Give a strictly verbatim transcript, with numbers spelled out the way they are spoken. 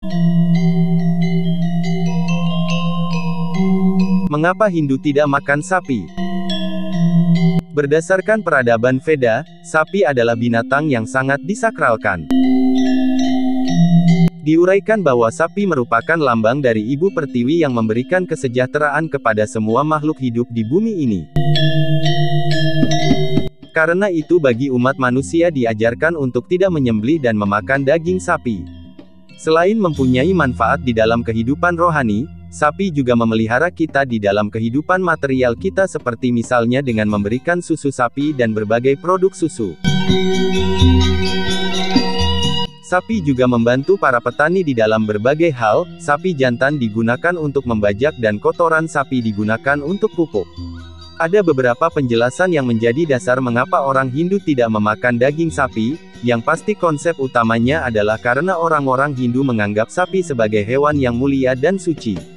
Mengapa Hindu tidak makan sapi? Berdasarkan peradaban Veda, sapi adalah binatang yang sangat disakralkan. Diuraikan bahwa sapi merupakan lambang dari Ibu Pertiwi yang memberikan kesejahteraan kepada semua makhluk hidup di bumi ini. Karena itu bagi umat manusia diajarkan untuk tidak menyembelih dan memakan daging sapi. Selain mempunyai manfaat di dalam kehidupan rohani, sapi juga memelihara kita di dalam kehidupan material kita seperti misalnya dengan memberikan susu sapi dan berbagai produk susu. Sapi juga membantu para petani di dalam berbagai hal. Sapi jantan digunakan untuk membajak dan kotoran sapi digunakan untuk pupuk. Ada beberapa penjelasan yang menjadi dasar mengapa orang Hindu tidak memakan daging sapi. Yang pasti konsep utamanya adalah karena orang-orang Hindu menganggap sapi sebagai hewan yang mulia dan suci.